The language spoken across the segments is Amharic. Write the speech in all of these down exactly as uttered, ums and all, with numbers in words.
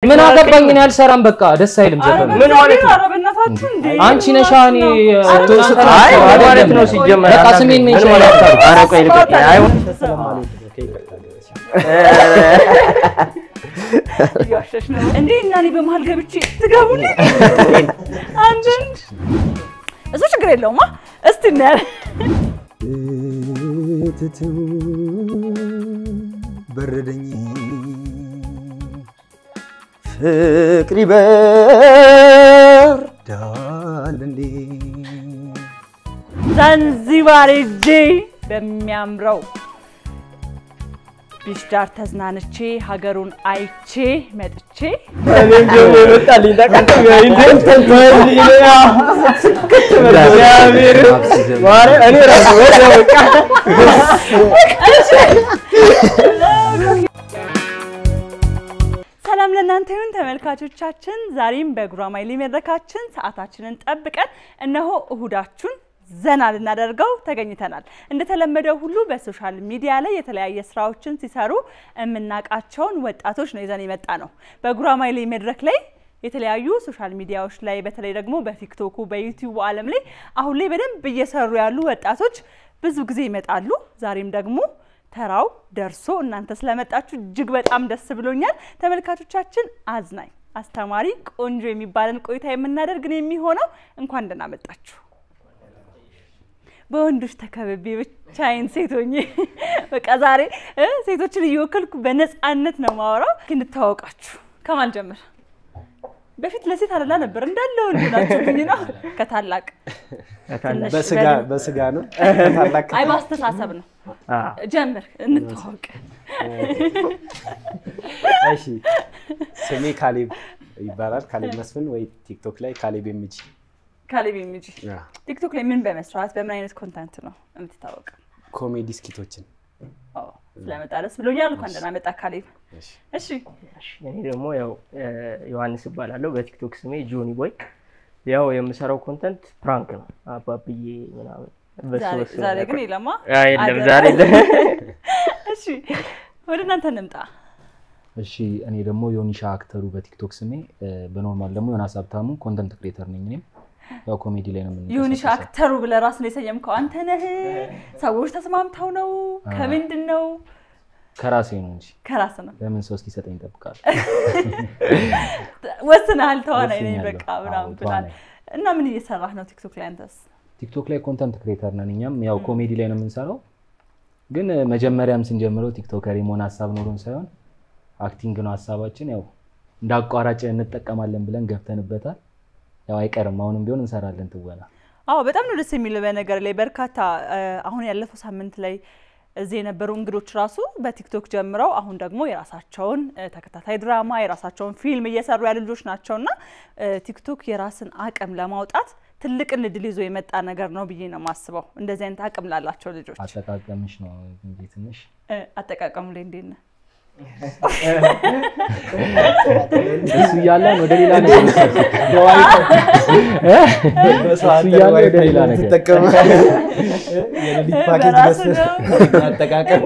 ምን አገባኝ እኔ አልሰራም በቃ ደስ አይልም ዘፈን ምን ማለት ነው አረበናታችሁ እንዴ አንቺ ነሻኒ አይ ማለት ነው ሲጀመር በቃ ስሜን ምን ይችላል አረ ቆይ ልቀቅ አይ ስለማለት ነው ከይቅርታ ያሸሽ ነው እንዴ እና እኔ በመሃል ገብቼ ትገቡኝ አንድን እሱ ችግር የለውማ እስቲ እናያለን ትትም በረደኝ ፍቅሪ በርዳል እንዴ ዛንዚባር እጄ በሚያምረው ቢሽዳር ተዝናንቼ ሀገሩን አይቼ መጥቼ እኔም ደግሞ ይመጣልኝ ተቀጥም ኢንተንተን ተይልኝ ያ እግዚአብሔር ማረ እኔ ራሱ ወደ በቃ ሰላም ለእናንተ ይሁን ተመልካቾቻችን ዛሬም በጉራማይሌ መድረካችን ሰዓታችንን ጠብቀን እነሆ እሁዳችሁን ዘና ልናደርገው ተገኝተናል እንደተለመደው ሁሉ በሶሻል ሚዲያ ላይ የተለያየ ስራዎችን ሲሰሩ እምናቃቸውን ወጣቶች ነው ይዘን የመጣ ነው በጉራማይሌ መድረክ ላይ የተለያዩ ሶሻል ሚዲያዎች ላይ በተለይ ደግሞ በቲክቶክ በዩቲዩብ ዓለም ላይ አሁን ላይ በደንብ እየሰሩ ያሉ ወጣቶች ብዙ ጊዜ ይመጣሉ ዛሬም ደግሞ ተራው ደርሶ እናንተ ስለመጣችሁ እጅግ በጣም ደስ ብሎኛል ተመልካቾቻችን አዝናኝ አስተማሪ ቆንጆ የሚባልን ቆይታ የምናደርግ ነው የሚሆነው እንኳን ደህና መጣችሁ በወንዶች ተከበቤ ብቻዬን ሴቶኝ በቃ ዛሬ ሴቶችን እየወከልኩ በነፃነት ነው ማወራው ግን ተዋወቃችሁ ከማን ጀምር በፊት ለሴት አለላ ነበር እንዳለ ወንድ ናችሁ ግን ነው ከታላቅ በስጋ በስጋ ነው ታላቅ አይ ማስተሳሰብ ነው ጀምር እንተዋወቅ እሺ ስሜ ካሌብ ይባላል ካሌብ መስፍን ወይ ቲክቶክ ላይ ካሌብ ኤምጂ ካሌብ ኤምጂ ቲክቶክ ላይ ምን በመስራት በምን አይነት ኮንተንት ነው የምትታወቀው ኮሜዲ ስኪቶችን አዎ ስለመጣለስ ብሎኛል እንኳን ደህና መጣ ካሌብ እሺ እሺ እኔ ደግሞ ያው ዮሐንስ ይባላልው በቲክቶክ ስሜ ጆኒ ቦይ ያው የምሰራው ኮንተንት ፕራንክ ነው አባብዬ ምናምን በሶስ ዛሬ ግን ይለማ አይደለም ዛሬ እሺ ወደ እናንተ እንምጣ እሺ እኔ ደግሞ ዮኒሻ አክተሩ በቲክቶክ ስሜ በኖርማል ደግሞ ዮናስ ሀብታሙ ኮንተንት ክሬተር ነኝ እኔም ያው ኮሜዲ ላይ ነው ምን ዮኒሻ አክተሩ ብለህ ራስ ነው የሰየምከው አንተ ነህ ሰዎች ተስማምተው ነው ከምንድነው ከራሴ ነው እንጂ ከራስ ነው ለምን ሰው እስኪሰጠኝ ተጠብቃል ወስናል ተዋናይ ነኝ በቃ ብራም ብላል እና ምን እየሰራህ ነው ቲክቶክ ላይ አንተስ ቲክቶክ ላይ ኮንተንት ክሬተር ነን እኛም ያው ኮሜዲ ላይ ነው የምንሰራው ግን መጀመሪያም ስንጀምረው ቲክቶከር የመሆን ሐሳብ ኖሮን ሳይሆን አክቲንግ ነው ሐሳባችን ያው እንዳቋራጭ እንጠቀማለን ብለን ገብተንበታል ያው አይቀርም አሁንም ቢሆን እንሰራለን ትወና አዎ በጣም ነው ደስ የሚለው በነገር ላይ በርካታ አሁን ያለፈው ሳምንት ላይ እዚህ የነበሩ እንግዶች ራሱ በቲክቶክ ጀምረው አሁን ደግሞ የራሳቸውን ተከታታይ ድራማ የራሳቸውን ፊልም እየሰሩ ያሉ ልጆች ናቸውና ቲክቶክ የራስን አቅም ለማውጣት ትልቅ እንድል ይዞ የመጣ ነገር ነው ብዬ ነው ማስበው እንደዚህ አይነት አቅም ላላቸው ልጆች አጠቃቀምሽ ነው እንዴ ትንሽ አጠቃቀሙ ላይ እንዴት ነው እሱ ያለን ወደ ሌላ ነገር እሱ ያለን ወደ ሌላ ነገር ተጠቀመ የሌሊት ፓኬጅ ገስ አጠቃቀም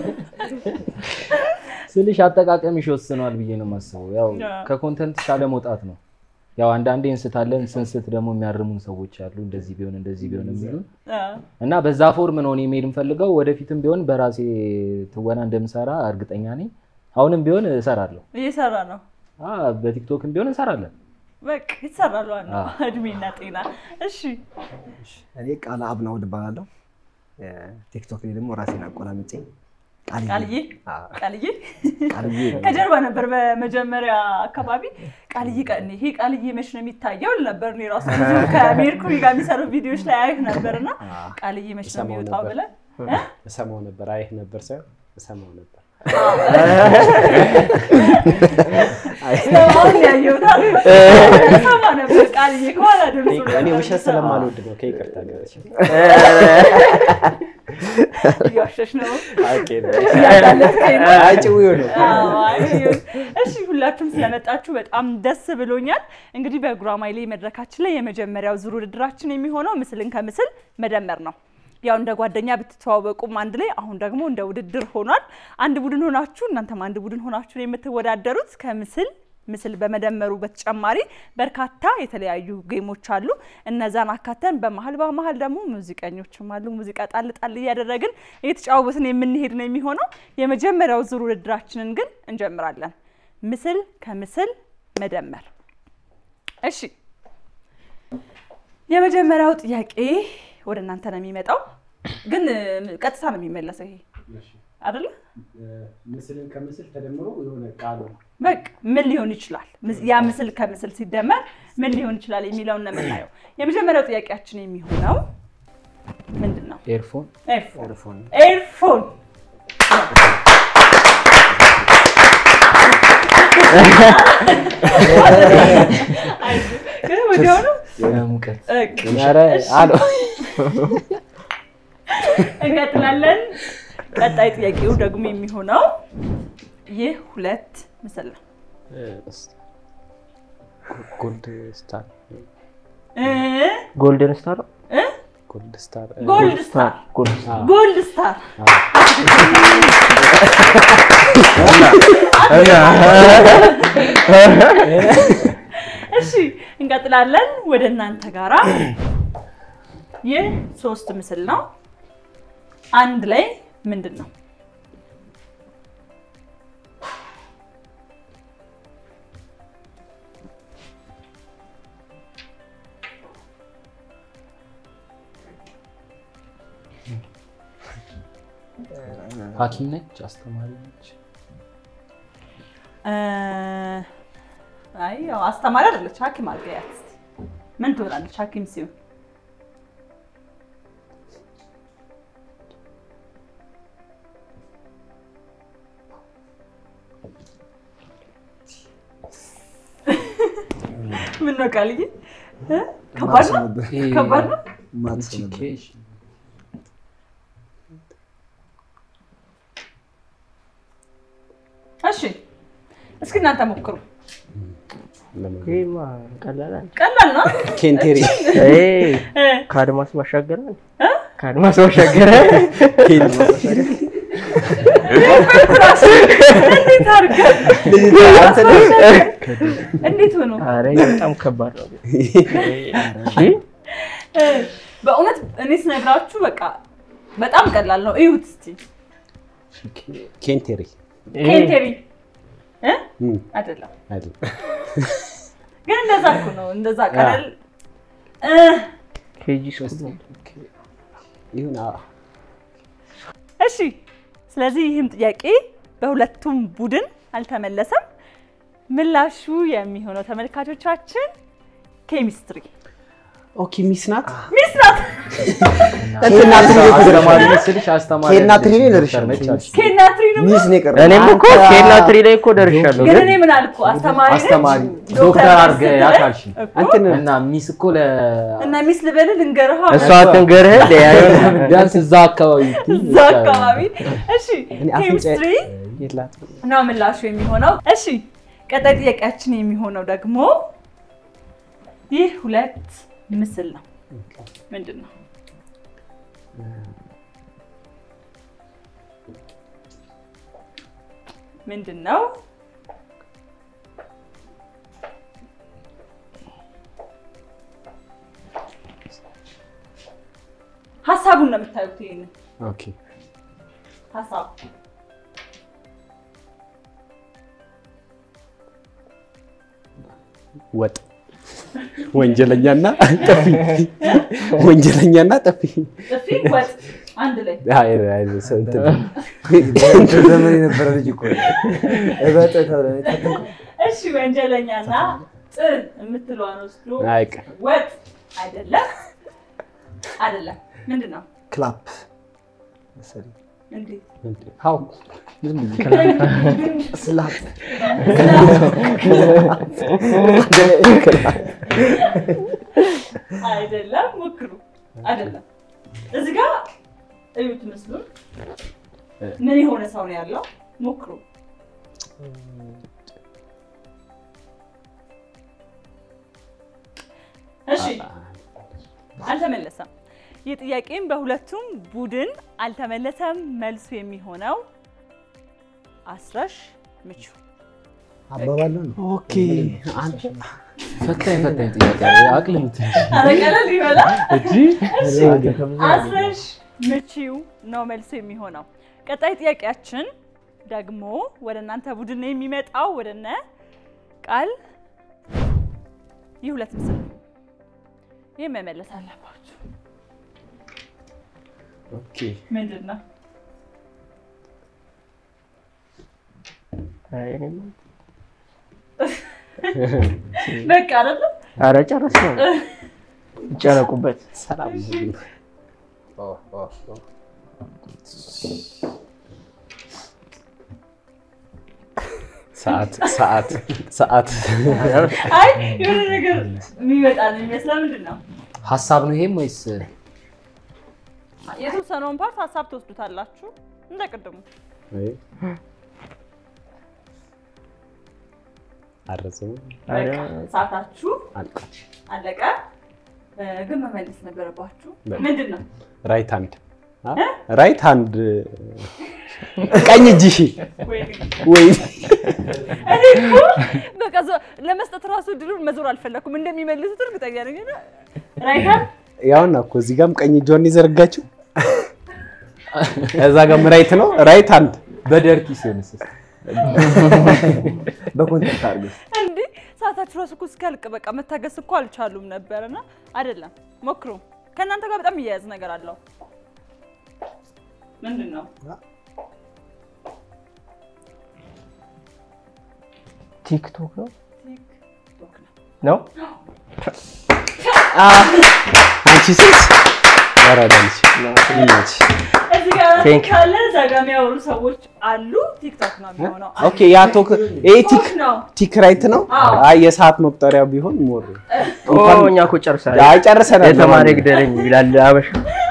ስልሽ አጠቃቀምሽ ወስኗል ብዬ ነው ማስበው ያው ከኮንተንት ሻለ መውጣት ነው ያው አንድ አንዴ እንስታለን ስንስት ደግሞ የሚያርሙን ሰዎች አሉ እንደዚህ ቢሆን እንደዚህ ቢሆን የሚሉን እና በዛ ፎርም ነው እኔ መሄድ እንፈልገው ወደፊትም ቢሆን በራሴ ትወና እንደምሰራ እርግጠኛ ነኝ አሁንም ቢሆን እሰራለሁ እየሰራ ነው አ በቲክቶክም ቢሆን እንሰራለን በቃ ይሰራሉ አና እድሜና ጤና እሺ እኔ ቃል አብናው ድባላለሁ ቲክቶክ ላይ ደግሞ ራሴን አቆላምጬ ቃልዬ ቃልዬ ቃልዬ ከጀርባ ነበር በመጀመሪያ አካባቢ ቃልዬ ቀን ይሄ ቃልዬ መች ነው የሚታየው ነበር ነው ራሱ ከሜርኩሪ ጋር የሚሰሩ ቪዲዮዎች ላይ አይህ ነበርና ቃልዬ መች ነው የሚወጣው ብለ እሰማው ነበር አይህ ነበር ሳይሆን እሰማው ነበር አይ ያየው ታዲያ እሰማ ነበር ቃልዬ ከኋላ ደርሶ እኔ ውሸት ስለማልወድ ነው ከይቅርታ ጋር ያሸሽ ነው ኦኬ አይጭው ነው እሺ ሁላችሁም ስለመጣችሁ በጣም ደስ ብሎኛል እንግዲህ በጉራማይሌ መድረካችን ላይ የመጀመሪያው ዙር ውድድራችን የሚሆነው ምስልን ከምስል መደመር ነው ያው እንደ ጓደኛ ብትተዋወቁም አንድ ላይ አሁን ደግሞ እንደ ውድድር ሆኗል አንድ ቡድን ሆናችሁ እናንተም አንድ ቡድን ሆናችሁ የምትወዳደሩት ከምስል ምስል በመደመሩ በተጨማሪ በርካታ የተለያዩ ጌሞች አሉ እነዛን አካተን በመሃል በመሃል ደግሞ ሙዚቀኞችም አሉ ሙዚቃ ጣል ጣል ያደረግን እየተጫወትን የምንሄድ ነው የሚሆነው የመጀመሪያው ዙር ውድድራችንን ግን እንጀምራለን ምስል ከምስል መደመር እሺ የመጀመሪያው ጥያቄ ወደ እናንተ ነው የሚመጣው ግን ቀጥታ ነው የሚመለሰው ይሄ አይደል ምስልን ከምስል ተደምሮ የሆነ ቃል በቃ ምን ሊሆን ይችላል ያ ምስል ከምስል ሲደመር ምን ሊሆን ይችላል የሚለውን ነው የምናየው የመጀመሪያው ጥያቄያችን የሚሆነው ምንድነው ኤርፎን ኤርፎን ኤርፎን ግን ወዲያው ነው ሙቀት ኧረ አሎ እንቀጥላለን ቀጣይ ጥያቄው ደግሞ የሚሆነው ይህ ሁለት ምስል ነው ጎልድ ስታር እ ጎልደን ስታር እ ጎልድ ስታር ጎልድ ስታር ጎልድ ስታር ጎልድ ስታር እሺ እንቀጥላለን ወደ እናንተ ጋራ ይህ ሶስት ምስል ነው አንድ ላይ ምንድነው ሐኪም ነች አስተማሪ ነች እ አይ ያው አስተማሪ አይደለች ሐኪም አልገያት ምን ትሆናለች ሐኪም ሲሆን ምን ነው ቃልዬ ከባድ ነው ከባድ ነው ማንሲኬሽን እሺ እስኪ እናንተ ሞክሩ ይማ ቀላል ቀላል ነው ኬንቴሪ እ ካድማስ ማሻገራል ካድማስ ማሻገራ እንዴት አድርገህ እንዴት ሆኖ አረ በጣም ከባድ ነው እሺ በእውነት እኔ ስነግራችሁ በቃ በጣም ቀላል ነው እዩት እስቲ ኬንቴሪ ኬንቴሪ እ አይደለም አይደል ግን እንደዛ እኮ ነው እንደዛ ቀላል እ ኬጂ ስኩል ይሁን እሺ ስለዚህ ይህም ጥያቄ በሁለቱም ቡድን አልተመለሰም ምላሹ የሚሆነው ተመልካቾቻችን ኬሚስትሪ ኦኬ ሚስናት ሚስናት እንትና አስተማሪ መስልሽ አስተማሪ ኬና ትሪ ላይ ደርሻለሁ ኬና ትሪ ነው ሚስ ነው ቀረ እኔም እኮ ኬና ትሪ ላይ እኮ ደርሻለሁ ግን እኔ ምን አልኩ አስተማሪ አስተማሪ ዶክተር አርገ ያካልሽ እንትን እና ሚስ እኮ ለ እና ሚስ ልበል ልንገርህ እሷ አትንገርህ ለያየው ቢያንስ እዛ አካባቢ እዛ አካባቢ እሺ ኬሚስትሪ ይላት ነው ምላሹ የሚሆነው እሺ ቀጣይ ጥያቄያችን የሚሆነው ደግሞ ይህ ሁለት ምስል ነው ምንድነው ምንድነው ሐሳቡን ነው የምታዩት ይሄን ኦኬ ሐሳብ ወጥ ወንጀለኛና ጠፊ ወንጀለኛና ጠፊ ጠፊ ወጥ አንድ ላይ አይ አይ ሰንት ዘመን የነበረ ልጅ እኮ እበጠ ተብለ እሺ ወንጀለኛና ጥ የምትለዋን ወስዶ አይቀ ወጥ አይደለም አይደለም ምንድነው ክላፕ መሰለኝ እንዴ ሃው ስላት አይደለም ሞክሩ አይደለም እዚህ ጋር እዩት መስሉን ምን የሆነ ሰው ነው ያለው ሞክሩ እሺ አልተመለሰም የጥያቄም በሁለቱም ቡድን አልተመለሰም መልሱ የሚሆነው አስራሽ ምቹ አባባሉ ነው። ኦኬ አንተ ፈታኝ ፈታኝ ጥያቄ አቅልምት አረቀለል ይበላ እጂ አስረሽ ምቺው ነው መልስ የሚሆነው። ቀጣይ ጥያቄያችን ደግሞ ወደ እናንተ ቡድን ነው የሚመጣው ወደነ ቃል ይህ ሁለት ምስል ይሄ መመለስ አለባችሁ። ኦኬ ምንድነው? አይ እኔ በቃ አይደል? ኧረ ጨረስን ይጨነቁበት። ሰላም ኦ ኦ ኦ ሰዓት ሰዓት ሰዓት አይ የሆነ ነገር የሚመጣ ነው የሚመስለው። ምንድነው? ሐሳብ ነው ይሄም ወይስ የተወሰነውን ፓርት ሐሳብ ትወስዱታላችሁ እንደቀደሙ? አይ አረዘው በቃ ሰዓታችሁ አልቃች አለቀ። ግን መመለስ ነበረባችሁ። ምንድነው? ራይት ሃንድ ራይት ሃንድ ቀኝ እጅሽ ወይ እኔ እኮ በቃ ለመስጠት ራሱ ድሩን መዞር አልፈለኩም። እንደሚመልሱት እርግጠኛ ነኝ። ራይት ሃንድ ያውና እኮ እዚህ ጋርም ቀኝ እጇን ይዘርጋችሁ እዛ ጋርም ራይት ነው። ራይት ሃንድ በደርቲ ሲሆንስ በኮንታክት አድርገሽ እንዴ ሰዓታችሁ ራሱ እኮ እስከልቅ በቃ መታገስ እኮ አልቻሉም ነበርና አይደለም። ሞክሩ። ከእናንተ ጋር በጣም እያያዝ ነገር አለው። ምንድነው? ቲክቶክ ነው ቲክቶክ ነው አንቺ ስንት ያራዳልሽ ልጅ እዚህ ጋር Thank you. ካለ ዛጋሚ ያወሩ ሰዎች አሉ። ቲክቶክ ነው የሚሆነው። ኦኬ ያ ቶክ ኤ ቲክ ነው ቲክ ራይት ነው። አዎ። አይ የሰዓት መቁጠሪያ ቢሆን ሞር ኦ እኛ እኮ ጨርሰናል። አይ ጨርሰናል። የተማረ ግደለኝ ይላል አበሻ።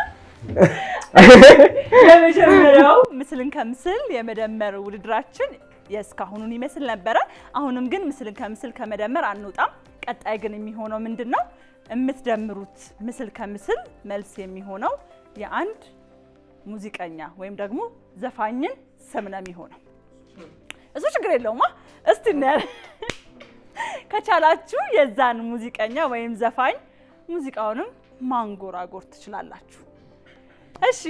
የመጀመሪያው ምስልን ከምስል የመደመር ውድድራችን የእስካሁኑን ይመስል ነበረ። አሁንም ግን ምስልን ከምስል ከመደመር አንወጣም። ቀጣይ ግን የሚሆነው ምንድነው? የምትደምሩት ምስል ከምስል መልስ የሚሆነው የአንድ ሙዚቀኛ ወይም ደግሞ ዘፋኝን ስም ነው የሚሆነው። እሱ ችግር የለውማ። እስቲ እናያለን። ከቻላችሁ የዛን ሙዚቀኛ ወይም ዘፋኝ ሙዚቃውንም ማንጎራጎር ትችላላችሁ። እሺ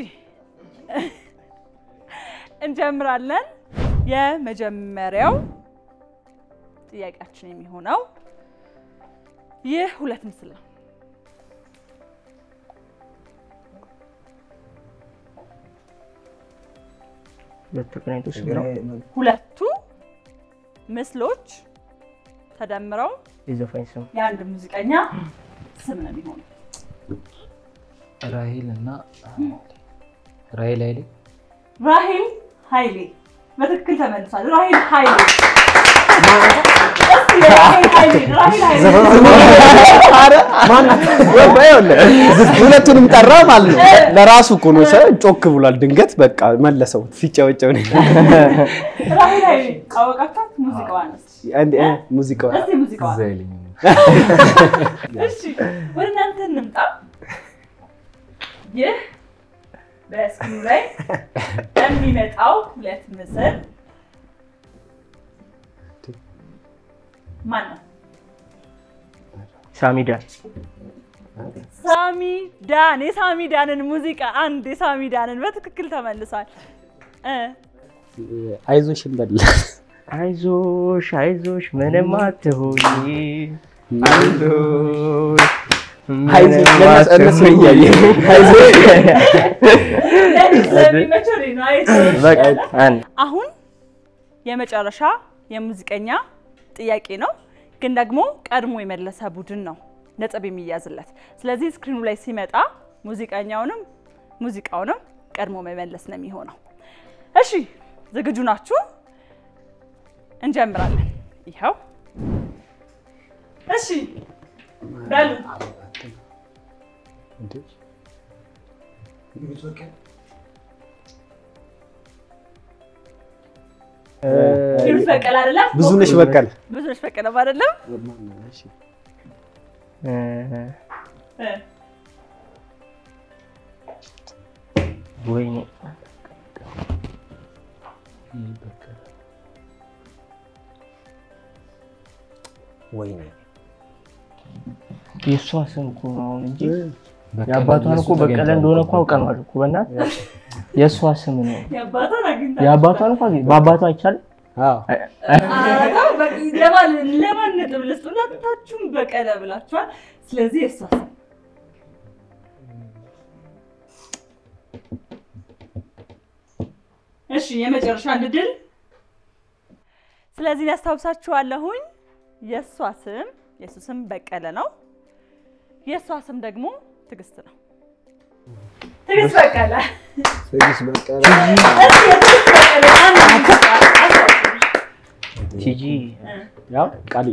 እንጀምራለን። የመጀመሪያው ጥያቄያችን የሚሆነው ይህ ሁለት ምስል ነው። ለተቀናይቶስ ነው ሁለቱ ምስሎች ተደምረው የዘፋኝ ስም የአንድ ሙዚቀኛ ስም ነው የሚሆነው። ራሂል እና ራሂል ኃይሌ ራሂል ኃይሌ በትክክል ተመልሷል። ራሂል ኃይሌ እስቲ ራሂል ኃይሌ ራሂል ኃይሌ አረ ማን ወባየለ ሁለቱንም ጠራ ማለት ነው። ለራሱ እኮ ነው ሰው ጮክ ብሏል። ድንገት በቃ መለሰው ሲጫወጨው ነው። ራሂል ኃይሌ አወቃችሁት? ሙዚቃዋን አንዴ ሙዚቃው እስቲ ሙዚቃዋን ዘይልኝ እሺ ወደ እናንተ እንምጣ። ይህ በስክሪኑ ላይ የሚመጣው ሁለት ምስል ማን ነው? ሳሚዳን ሳሚዳን የሳሚዳንን ሙዚቃ አንድ የሳሚዳንን በትክክል ተመልሷል። እ አይዞሽ እንበል አይዞሽ አይዞሽ ምንም አትሆኚ አይዞሽ አይዞሽ ለነሱ ይያየ አይዞሽ ለሚመቸው ነው አይዞሽ። በቃ አንድ አሁን የመጨረሻ የሙዚቀኛ ጥያቄ ነው፣ ግን ደግሞ ቀድሞ የመለሰ ቡድን ነው ነጥብ የሚያዝለት። ስለዚህ ስክሪኑ ላይ ሲመጣ ሙዚቀኛውንም ሙዚቃውንም ቀድሞ መመለስ ነው የሚሆነው። እሺ ዝግጁ ናችሁ? እንጀምራለን። ይሄው እሺ በሉ ሂሩት በቀለ አይደለም? ብዙነሽ በቀለ ብዙነሽ በቀለ አይደለም? እ እ ወይኔ ወይኔ የሷ ስም እኮ ነው እንጂ ያባቷን እኮ በቀለ እንደሆነ እኮ አውቀናል እኮ በእናትህ የሷ ስም ነው ያባቷን አግኝታ ያባቷን እኮ አግኝ ባባቷ አይቻልም አዎ አዎ በቃ ለማን ለማን ነጥብ ለስላታችሁም በቀለ ብላችኋል ስለዚህ የሷ ስም እሺ የመጨረሻ እንድል ስለዚህ ያስታውሳችኋለሁኝ የሷ ስም የሱ ስም በቀለ ነው የሷ ስም ደግሞ ትግስት ነው ትግስት በቀለ ትግስት በቀለ ቲጂ ያው ቃልዬ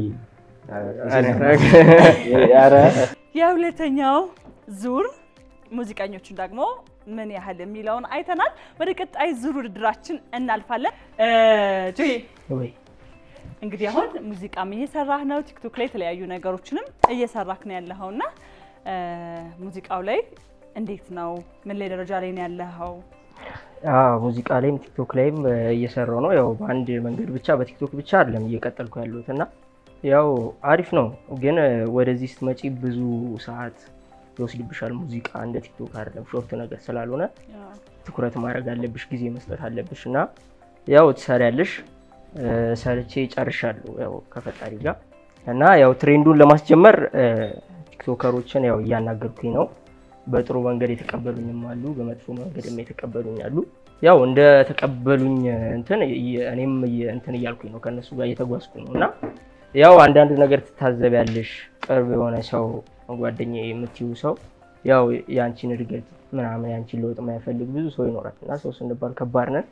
ያረ የሁለተኛው ዙር ሙዚቀኞችን ደግሞ ምን ያህል የሚለውን አይተናል ወደ ቀጣይ ዙር ውድድራችን እናልፋለን ጆይ ወይ እንግዲህ አሁን ሙዚቃም እየሰራህ ነው ቲክቶክ ላይ የተለያዩ ነገሮችንም እየሰራክ ነው ያለኸውና ሙዚቃው ላይ እንዴት ነው ምን ላይ ደረጃ ላይ ነው ያለኸው አዎ ሙዚቃ ላይም ቲክቶክ ላይም እየሰራው ነው ያው በአንድ መንገድ ብቻ በቲክቶክ ብቻ አይደለም እየቀጠልኩ ያለሁትና ያው አሪፍ ነው ግን ወደዚህ ስትመጪ ብዙ ሰዓት ይወስድብሻል ሙዚቃ እንደ ቲክቶክ አይደለም ሾርት ነገር ስላልሆነ ትኩረት ማድረግ አለብሽ ጊዜ መስጠት አለብሽና ያው ትሰሪያለሽ ሰርቼ ጨርሻለሁ ያው ከፈጣሪ ጋር እና ያው ትሬንዱን ለማስጀመር ቲክቶከሮችን ያው ያናገርኩኝ ነው በጥሩ መንገድ የተቀበሉኝም አሉ በመጥፎ መንገድም የተቀበሉኝ አሉ ያው እንደ ተቀበሉኝ እንትን እኔም እንትን እያልኩኝ ነው ከነሱ ጋር እየተጓዝኩኝ ነውና ያው አንዳንድ ነገር ትታዘቢያለሽ ቅርብ የሆነ ሰው ጓደኛዬ የምትይው ሰው ያው ያንቺን እድገት ምናምን ያንቺን ለውጥ የማይፈልግ ብዙ ሰው ይኖራልና ሰው ስንባል ከባድ ነን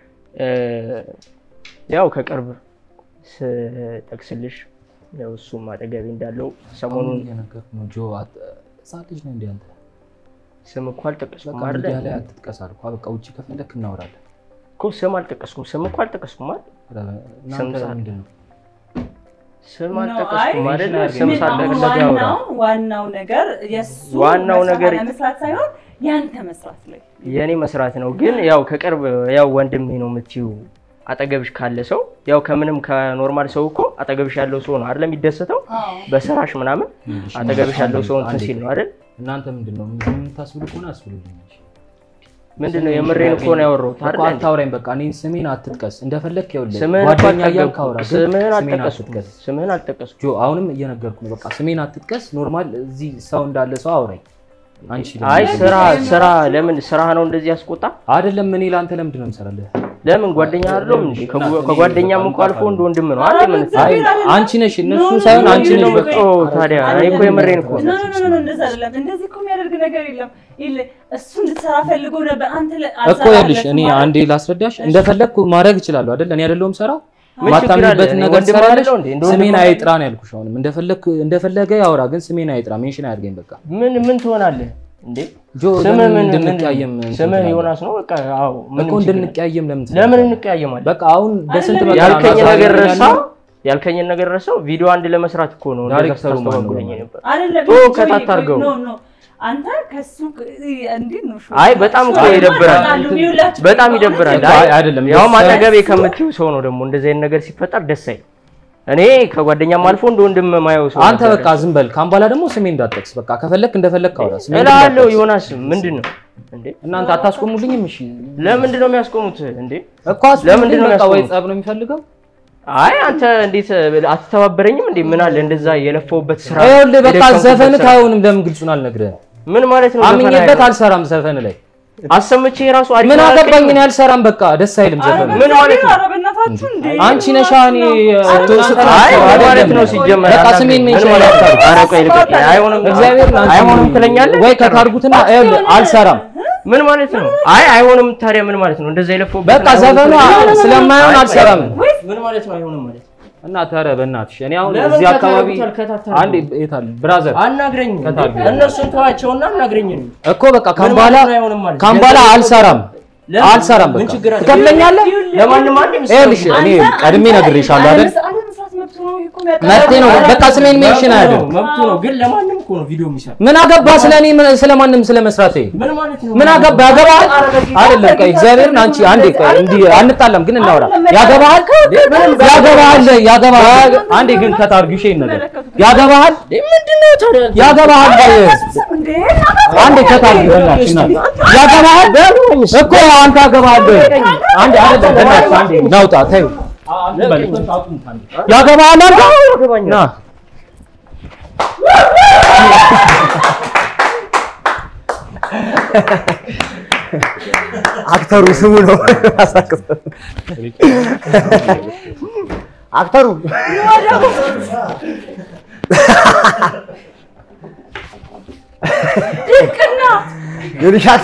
ያው ከቅርብ ስጠቅስልሽ ያው እሱም አጠገቤ እንዳለው ሰሞኑን የነገርኩ ነው ጆ ሳልጅ ነው እንዴ አንተ ስም እኮ አልጠቀስኩም አይደል ያለ አትጥቀሳል እኮ በቃ ውጪ ከፈለክ እናወራለን እኮ ስም አልጠቀስኩም ስም እኮ አልጠቀስኩም አይደል ስም ምንድነው ስም አልጠቀስኩም አይደል ስም ሳልጠቀስ ያወራው ዋናው ነገር የሱ ዋናው ነገር መስራት ሳይሆን ያንተ መስራት ላይ የኔ መስራት ነው ግን ያው ከቅርብ ያው ወንድሜ ነው የምትይው አጠገብሽ ካለ ሰው ያው ከምንም ከኖርማል ሰው እኮ አጠገብሽ ያለው ሰው ነው አይደል የሚደሰተው በሰራሽ ምናምን አጠገብሽ ያለው ሰው እንትን ሲል ነው አይደል እናንተ ምንድነው ምን ታስብሉ ከሆነ አስብሉልኝ ምንድነው የምሬን እኮ ነው ያወራው አይደል አታውራኝ በቃ እኔ ስሜን አትጥቀስ እንደፈለክ ይኸውልህ ጓደኛ ያልካውራ ስሜን አልጠቀስኩም ስሜን አልጠቀስኩም ጆ አሁንም እየነገርኩ ነው በቃ ስሜን አትጥቀስ ኖርማል እዚህ ሰው እንዳለ ሰው አውራኝ አንቺ አይ ስራ ስራ ለምን ስራ ነው እንደዚህ ያስቆጣ አይደለም ምን ይላል አንተ ለምንድን ነው የምሰራልህ ለምን ጓደኛ አይደለም እንዴ ከጓደኛም እንኳን አልፎ እንደ ወንድም ነው አይደል ምን አይ አንቺ ነሽ እነሱ ሳይሆን አንቺ ነሽ በቃ ታዲያ እኔ እኮ የምሬን እኮ ነው ነው ነው እንደዛ አይደለም እንደዚህ እኮ የሚያደርግ ነገር የለም ይል እሱ እንድትሰራ ፈልጎ ነበር አንተ እኮ ይልሽ እኔ አንዴ ላስረዳሽ እንደፈለኩ ማድረግ ይችላል አይደል እኔ አይደለም ሰራው ማታምንበት ነገር ሰራለሽ ስሜን አይጥራ ነው ያልኩሽ አሁንም እንደፈለክ እንደፈለገ ያወራ ግን ስሜን አይጥራ ሜንሽን አያድርገኝ በቃ ምን ምን ትሆናለህ እንዴ ጆ ስም ምን እንድንቀያየም ስም ዮናስ ነው በቃ አዎ ምን እንድንቀያየም ለምን ለምን እንቀያየማለን በቃ አሁን በስንት መጣ ያልከኝ ነገር ረሳው ያልከኝ ነገር ረሳው ቪዲዮ አንድ ለመስራት እኮ ነው ዳይሬክተሩ ማን ነበር አይደለም ኦ ከታታርገው ኖ ኖ አንተ ከሱ እንዴ ነው አይ በጣም እኮ ይደብራል በጣም ይደብራል አይ አይደለም ያው ማጠገቤ ከምትይው ሰው ነው ደግሞ እንደዚህ አይነት ነገር ሲፈጠር ደስ አይል እኔ ከጓደኛም አልፎ እንደ ወንድም ማየው ሰው አንተ በቃ ዝም በል ካምባላ ደግሞ ስሜን እንዳትጠቅስ በቃ ከፈለክ እንደፈለክ አውራ ስሜን እላለሁ ዮናስ ምንድነው እንዴ እናንተ አታስቆሙልኝም እሺ ለምንድን ነው የሚያስቆሙት እንዴ እኮ ለምንድን ነው በቃ ወይ ጸብ ነው የሚፈልገው አይ አንተ እንዴት አትተባበረኝም እንዴ ምን አለ እንደዛ የለፈውበት ስራ አይወል በቃ ዘፈን ካይሆንም ለምን ግልጹን አልነግረህም ምን ማለት ነው አምኜበት አልሰራም ዘፈን ላይ አሰምቼ ራሱ አሪፍ ምን አገባኝ እኔ አልሰራም በቃ ደስ አይልም ዘፈን ምን ማለት ነው አረበናታችሁ እንዴ አንቺ ነሻኒ አይ ማለት ነው ሲጀመር በቃ ስሜን ሜንሽን አላደርግም ኧረ ቆይ ልቀቅ አይሆንም እግዚአብሔር አይሆንም ትለኛለህ ወይ ከታርጉትና አልሰራም ምን ማለት ነው አይ አይሆንም ታዲያ ምን ማለት ነው እንደዛ ይለፈው በቃ ዘፈኑ ስለማይሆን አልሰራም ምን ማለት ነው አይሆንም ማለት እና ታረ በእናትሽ እኔ አሁን እዚህ አካባቢ አንዴ የታል ብራዘር አናግረኝ እነሱን ተዋቸውና አናግረኝ እኮ በቃ ካምባላ ካምባላ አልሰራም አልሰራም በቃ ትከፍለኛለህ ለማንም አንዴ ይኸውልሽ እኔ ቀድሜ ነግሬሻለሁ አይደል መብቴ ነው በቃ ስሜን ሜንሽን አያድርግ መብቱ ነው ግን ለማንም እኮ ነው ቪዲዮ የሚሰራ ምን አገባ ስለኔ ስለማንም ስለመስራቴ ምን ማለት ነው ምን አገባ ያገባል አይደለም ቆይ እግዚአብሔርን አንቺ አንዴ ቆይ እንዲ አንጣላም ግን እናወራ ያገባል ያገባል ያገባል አንዴ ግን ከታርጉሽ ነገር ያገባል ምንድነው ታዲያ ያገባል እንዴ አንዴ ከታርጉሽ ያገባል እኮ አንተ ያገባል አንዴ አይደለም አንዴ ናውጣ ተይው ያገባል ና አክተሩ ስሙ ነው አክተሩ ድቅና ግሪሻት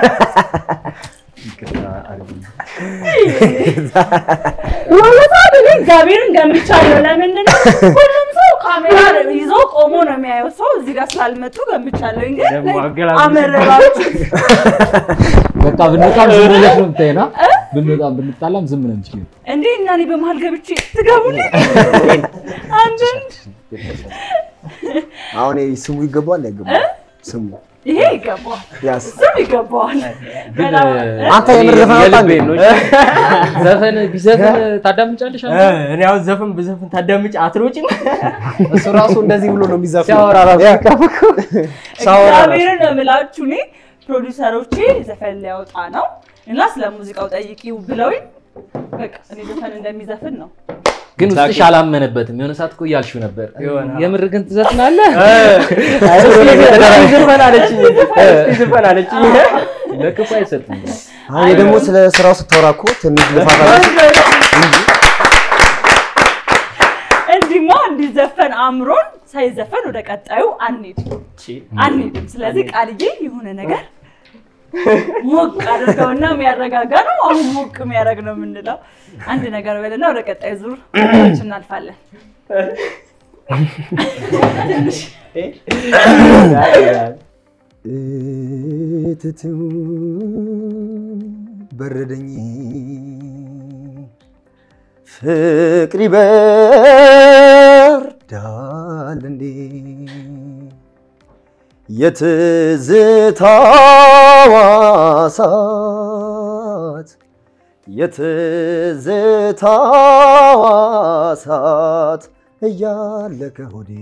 ወላታ ቢል ጋቢርን ገምቻለሁ ለምንድን ነው ሁሉም ሰው ካሜራ ይዞ ቆሞ ነው የሚያየው ሰው እዚህ ጋር ስላልመጡ ገምቻለሁ እንግዲህ አመረራችሁ በቃ ብንጣም ዝም ብለሽ ነው የምትይና ብንጣም ብንጣላም ዝም ነው እንጂ እንዴ እና እኔ በመሃል ገብቼ ትገቡልኝ አንድ አሁን ስሙ ይገባል አይገባም ስሙ ይሄ ይገባል ያስ ስም ይገባል አንተ የምርፈናው ነው ዘፈን ቢዘፈን ታዳምጫለሽ አንተ እኔ ያው ዘፈን በዘፈን ታዳምጭ አትሮጪም እሱ ራሱ እንደዚህ ብሎ ነው የሚዘፈነው ሲያወራ ራሱ ይከፈኩ ሳወራ ነው የምላችሁ እኔ ፕሮዲዩሰሮቼ ዘፈን ሊያወጣ ነው እና ስለ ሙዚቃው ጠይቂው ብለውኝ በቃ እኔ ዘፈን እንደሚዘፍን ነው ግን ውስጥሽ አላመነበትም የሆነ ሰዓት እኮ ያልሽው ነበር የምር ግን ትዘፍናለህ ዘፈን አለችኝ ዘፈን አለችኝ ለክፉ አይሰጥም አይ ደግሞ ስለ ስራው ስትወራኩ ትንሽ ልፋታ እንዲማ እንዲዘፈን አምሮን ሳይዘፈን ወደ ቀጣዩ አንሄድ አንሄድም ስለዚህ ቃልዬ የሆነ ነገር ሞቅ አድርገውና የሚያረጋጋ ነው አሁን ሞቅ የሚያረግ ነው የምንለው አንድ ነገር በለና ወደ ቀጣይ ዙር እናልፋለን እትቱ በረደኝ ፍቅር ይበርዳል እንዴ የትዝታዋ እሳት የትዝታዋ እሳት እያለ ከሆዴ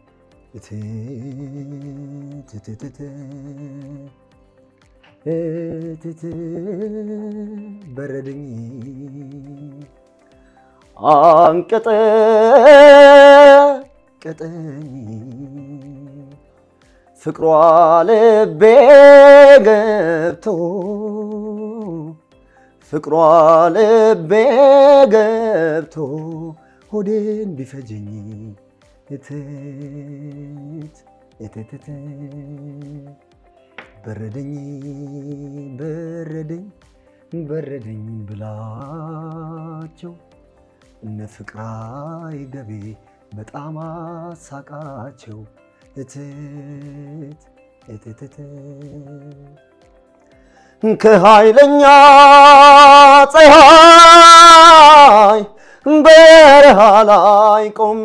እትትትት እትት በረደኝ አንቀጠቀጠኝ ፍቅሯ ልቤ ገብቶ ፍቅሯ ልቤ ገብቶ ሆዴን ቢፈጀኝ እትት እትት በረደኝ በረደኝ በረደኝ ብላቸው እነ ፍቅራይ ገቤ በጣም አሳቃቸው እትት እትት ከኃይለኛ ፀሐይ በረሃ ላይ ቆሜ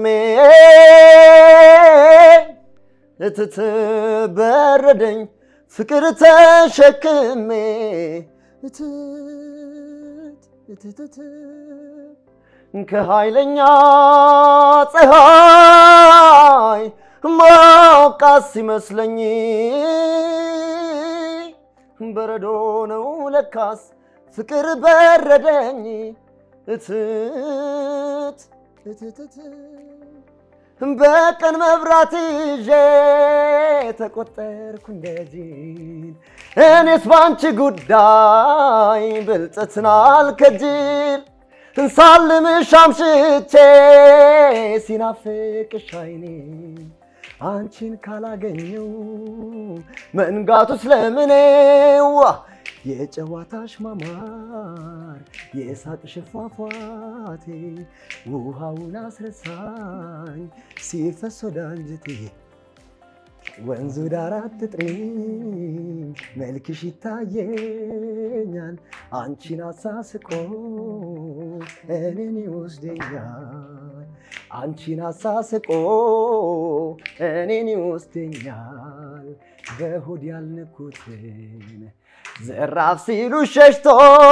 እትት በረደኝ ፍቅር ተሸክሜ እትት እትት ከኃይለኛ ፀሐይ ሞቃት ሲመስለኝ በረዶ ነው ለካስ ፍቅር በረደኝ እትት እትት በቀን መብራት ይዤ ተቆጠርኩ እንደጂል እኔስ ባንቺ ጉዳይ ብልጥትን አልከጅል እንሳልምሽ አምሽቼ ሲናፍቅሽ አይኔ አንቺን ካላገኘው መንጋቱ ስለምኔው የጨዋታሽ ማማር የሳቅሽ ፏፏቴ ውሃውን አስረሳኝ ሲፈስ ወደ አንጀቴ ወንዙ ዳር አትጥሪኝ መልክሽ ይታየኛል አንቺን አሳስቆ እኔን ይወስደኛል አንቺን አሳስቆ እኔን ይወስደኛል በሆድ ያልንኩትን ዘራፍ ሲሉ ሸሽቶ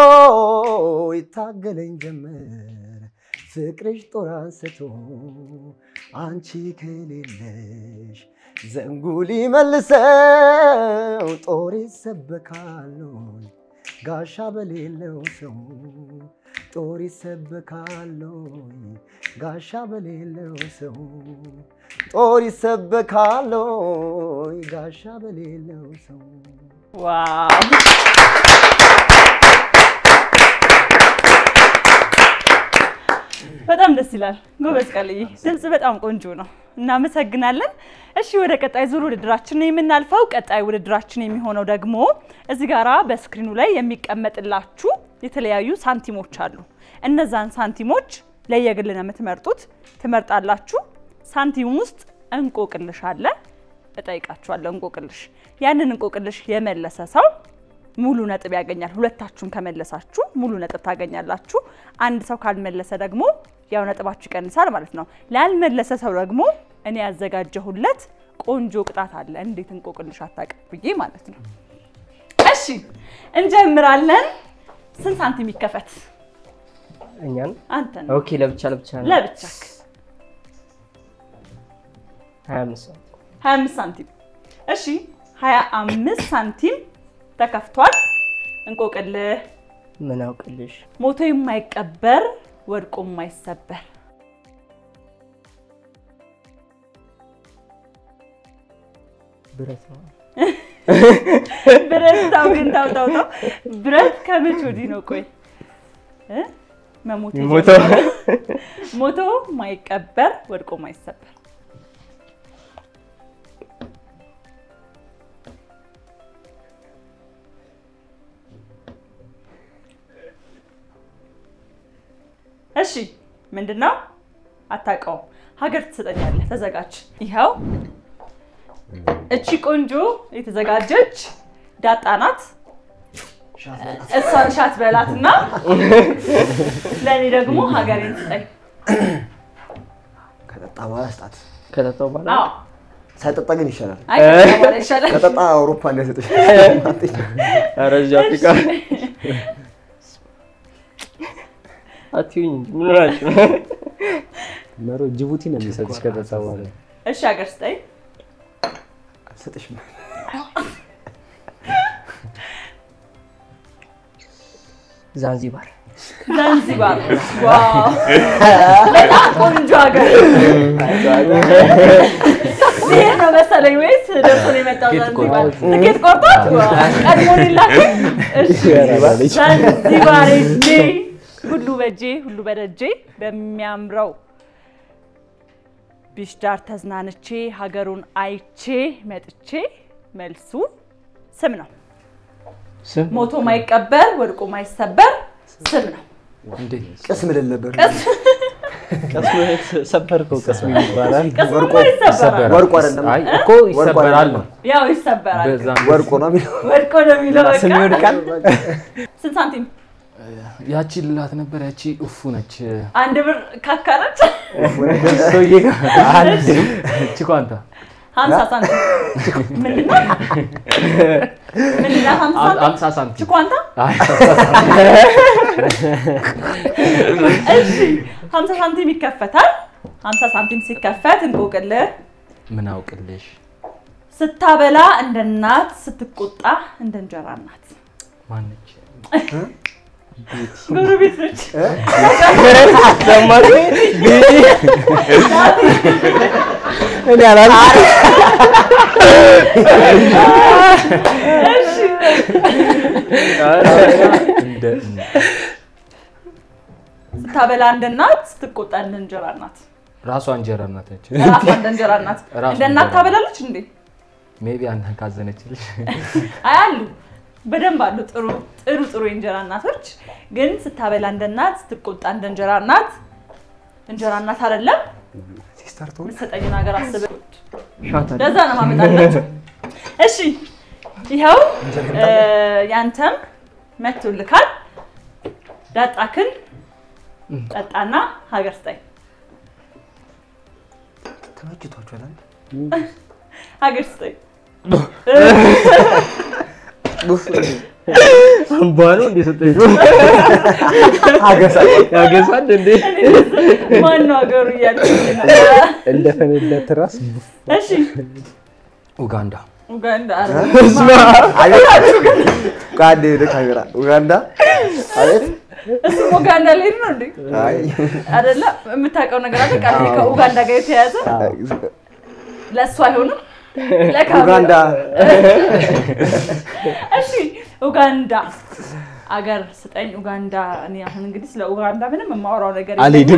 ይታገለኝ ጀመር ፍቅርሽ ጦር አንስቶ አንቺ ከሌለሽ ዘንጉሊ መልሰው ጦር ይሰበካል ጋሻ በሌለው ሰው ጦር ይሰበካል ጋሻ በሌለው ሰው ጦር ይሰበካል ጋሻ በሌለው ሰው ዋው በጣም ደስ ይላል ጎበዝ ቃልዬ ድምጽ በጣም ቆንጆ ነው እናመሰግናለን እሺ ወደ ቀጣይ ዙር ውድድራችን ነው የምናልፈው ቀጣይ ውድድራችን የሚሆነው ደግሞ እዚህ ጋራ በስክሪኑ ላይ የሚቀመጥላችሁ የተለያዩ ሳንቲሞች አሉ እነዛን ሳንቲሞች ለየግል ነው የምትመርጡት ትመርጣላችሁ ሳንቲም ውስጥ እንቆቅልሽ አለ እጠይቃችኋለሁ እንቆቅልሽ ያንን እንቆቅልሽ የመለሰ ሰው ሙሉ ነጥብ ያገኛል ሁለታችሁም ከመለሳችሁ ሙሉ ነጥብ ታገኛላችሁ አንድ ሰው ካልመለሰ ደግሞ ያው ነጥባችሁ ይቀንሳል ማለት ነው ላልመለሰ ሰው ደግሞ እኔ ያዘጋጀሁለት ቆንጆ ቅጣት አለ እንዴት እንቆቅልሽ አታቀብዬ ማለት ነው እሺ እንጀምራለን ስንት ሳንቲም ይከፈት እኛን አንተ ኦኬ ለብቻ ለብቻ ለብቻክ ሀያ አምስት ሀያ አምስት ሳንቲም እሺ ሀያ አምስት ሳንቲም ተከፍቷል እንቆቅልህ ምን አውቅልሽ ሞቶ የማይቀበር ወድቆ የማይሰበር ብረት ነው ብረት ታው ግን ታው ታው ታው ብረት ከመቼ ወዲህ ነው ቆይ እ መሞት ሞቶ ሞቶ የማይቀበር ወድቆ የማይሰበር እሺ ምንድነው አታቀው ሀገር ትሰጠኛለህ ተዘጋጅ ይሄው እቺ ቆንጆ የተዘጋጀች ዳጣናት እሷን ሻት በላትና ለኔ ደግሞ ሀገሬን ትጠይ ከጠጣ በኋላ ስጣት ከተጣው በኋላ አዎ ሳይጠጣ ግን ይሻላል አይ ከጠጣ በኋላ ይሻላል ከጠጣ አውሮፓ እንደሰጠሽ አረጃ አፍሪካ አትዩኝ ምን ናችሁ መሮ ጅቡቲ ነው የሚሰጥሽ ከጠጣ በኋላ እሺ ሀገር ስጠይ ሰጥሽ ዛንዚባር ዛንዚባር ዋው በጣም ቆንጆ ሀገር ይሄ ነው መሰለኝ ወይስ ደርሶ ነው የመጣው ዛንዚባር ትኬት ቆርጧል ቀድሞ ሊላክ እሺ ዛንዚባር እጂ ሁሉ በጄ ሁሉ በደጄ በሚያምረው ቢሽዳር ተዝናንቼ ሀገሩን አይቼ መጥቼ መልሱ ስም ነው ስም ሞቶ ማይቀበር ወድቆ ማይሰበር ስም ነው እንዴ ቅስም አይደል ነበር ቀስሙ ሰበርከው ቀስሙ ይባላል ወርቆ ወርቆ አይደለም አይ እኮ ይሰበራል ነው ያው ይሰበራል በዛም ወርቆ ነው የሚለው ወድቆ ነው የሚለው ስም ይወድቃል ስንት ሳንቲም ያቺ ልላት ነበር ያቺ ኡፉ ነች አንድ ብር ካካለች ሶዬ አንድ እቺ ኳንታ ሀምሳ ሳንቲም ምንድነው ምንድነው ሀምሳ ሳንቲም እቺ ኳንታ አይ እሺ ሀምሳ ሳንቲም ይከፈታል ሀምሳ ሳንቲም ሲከፈት እንቆቅልህ ምን አውቅልሽ ስታበላ እንደ እናት ስትቆጣ እንደ እንጀራ እናት ማነች ጎረቤት ነች ሰማሽ እኔ አላል እሺ እንደ ስታበላ እንደ እናት ስትቆጣ እንደ እንጀራ እናት ራሷ እንጀራ እናት ነች ራሷ እንደ እንጀራ እናት እንደ እናት ታበላለች እንዴ ሜቢ አንተ ካዘነችልሽ አያሉ በደንብ አሉ ጥሩ ጥሩ ጥሩ እንጀራ እናቶች ግን ስታበላ እንደ እናት ስትቆጣ እንደ እንጀራ እናት እንጀራ እናት አይደለም ሲስተር ቶል ሰጠኝ ነገር አስበ ሻታ ለዛ ነው ማመጣላችሁ እሺ ይሄው ያንተም መጥቶልካል ዳጣክን ጠጣና ሀገር ስጠኝ ተመችቷችኋል አይደል? ሀገር ስጠኝ አምባኑ እንደ ሰጠኝ አገሳ ያገሳል እንዴ ማን ነው ሀገሩ እያልኩኝ እንደ ፈነዳ ትራስ እሺ ኡጋንዳ ኡጋንዳ አረ ቃዴ ለካሜራ ኡጋንዳ አቤት እሱ ኡጋንዳ ላይ ነው እንዴ አይ አይደለ የምታውቀው ነገር አለ ቃል ከኡጋንዳ ጋር የተያዘ ለሷ አይሆንም ኡጋንዳ እሺ ኡጋንዳ አገር ስጠኝ ኡጋንዳ እኔ አሁን እንግዲህ ስለ ኡጋንዳ ምንም የማወራው ነገር አልሄድም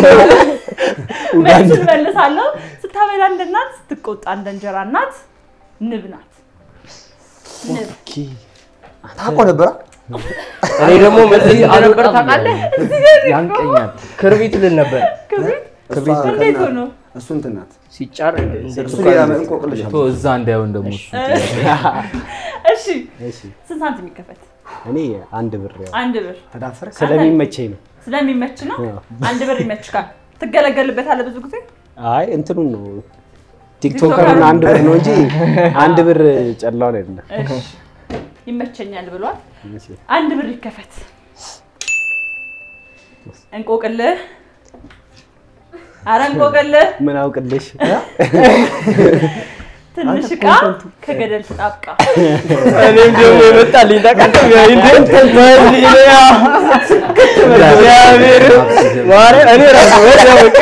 ኡጋንዳ መልሳለሁ ስታበላ እንደናት ስትቆጣ እንደንጀራ እናት ንብ ናት ንብ ኦኬ ታቆ ነበር እኔ ደግሞ መልስ ነበር ታውቃለህ ያንቀኛል ክርቢት ልን ነበር ክብሪት እንዴት ሆኖ እሱ እንትን ናት ሲጫር እሱ ሌላ ምን እንቆቅልሽ ቶ እዛ እንዳይሆን ደግሞ እሺ እሺ ስንት ሳንቲም ይከፈት እኔ አንድ ብር ያው አንድ ብር ተዳፈረ ስለሚመቸኝ ነው ስለሚመች ነው አንድ ብር ይመችካል ትገለገልበታለህ ብዙ ጊዜ አይ እንትኑን ነው ቲክቶከር እና አንድ ብር ነው እንጂ አንድ ብር ጨላው አይደለም እሺ ይመቸኛል ብሏል አንድ ብር ይከፈት እንቆቅልህ አረ እንቆቅልህ ምን አውቅልሽ ትንሽ ዕቃ ከገደል ተጣብቃ እኔም ደግሞ የመጣልኝ ታውቃለህ እንዴት ተባልኝ ነው እግዚአብሔር ማረ እኔ ራሱ ወደ በቃ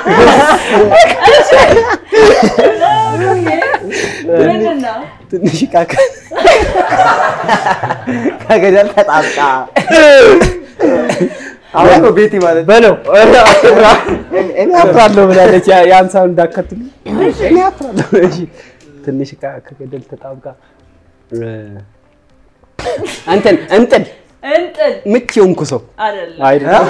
ምንድን ነው ትንሽ ዕቃ ከገደል ተጣብቃ አሁን ነው ቤቲ ማለት በለው አትብራ እኔ አፍራለሁ ብላለች ያን ሳውንድ እንዳከትሉ እኔ አፍራለሁ እሺ ትንሽ ዕቃ ከገደል ተጣብቃ አንተን እንጥል እንጥል ምች የሆንኩ ሰው አይደለም አይደለም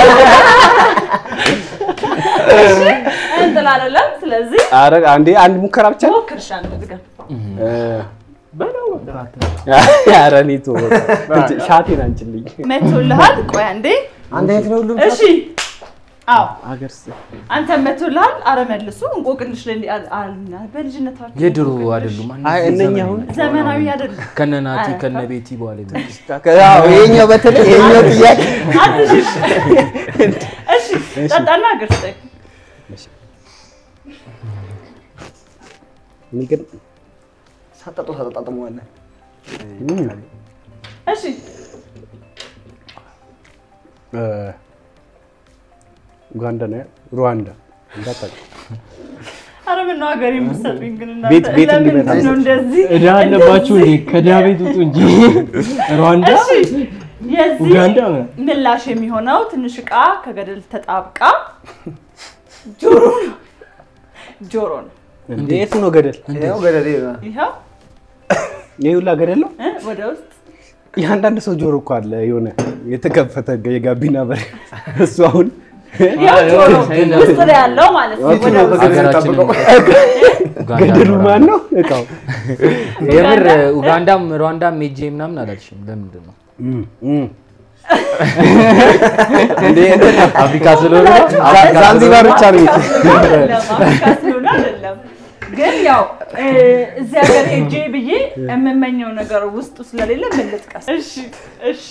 እንጥል አይደለም ስለዚህ አረ አንዴ አንድ ሙከራ ብቻ ሞክርሽ አንድ ነገር በለው ያ ረኒቱ ሻቴን አንቺልኝ መቶልሃል ቆይ አንዴ አንድ አይነት ነው ሁሉም እሺ አዎ አገርስ አንተ መቶልሃል አረ መልሱ እንቆቅልሽ ላይ አልና በልጅነታችሁ የድሮ አይደሉም አይ እነኛ አሁን ዘመናዊ አይደለም ከነናቲ ከነቤቲ በኋላ ይመጣል ያው የኛው በተለይ የኛው ጥያቄ አትሽሽ እሺ ጠጣና አገርስተኝ ንግድ ሳጠጦ ሳጠጣጥመዋለህ እሺ ኡጋንዳ ነው ሩዋንዳ እንዳታውቅ አረ ምን ነው ሀገር የምትሰጡኝ ግን እናንተ ቤት ቤት እንዲመጣ ነው እንደዚህ እዳ አለባችሁ እንዴ ከዳ ቤት ውጡ እንጂ ሩዋንዳ እሺ የዚህ ኡጋንዳ ምላሽ የሚሆነው ትንሽ ዕቃ ከገደል ተጣብቃ ጆሮ ነው ጆሮ ነው እንዴት ነው ገደል ይሄው ገደል ይሄው የሁላ ገደል ነው እ ወደ ውስጥ ያንዳንድ ሰው ጆሮ እኮ አለ የሆነ የተከፈተ የጋቢና በር እሱ አሁን ያው ጆሮ ውስጥ ላይ ያለው ማለት ነው ወደ ገደሉ ማን ነው እቃው የምር ኡጋንዳም ሩዋንዳም ሜጄ ምናምን አላልሽም ለምንድን ነው እንዴ አፍሪካ ስለሆነ ዛንዚባር ብቻ ነው አፍሪካ ስለሆነ አይደለም ግን ያው እዚያ ሀገር ሄጄ ብዬ የምመኘው ነገር ውስጡ ስለሌለ ምን ልጥቀስ እሺ እሺ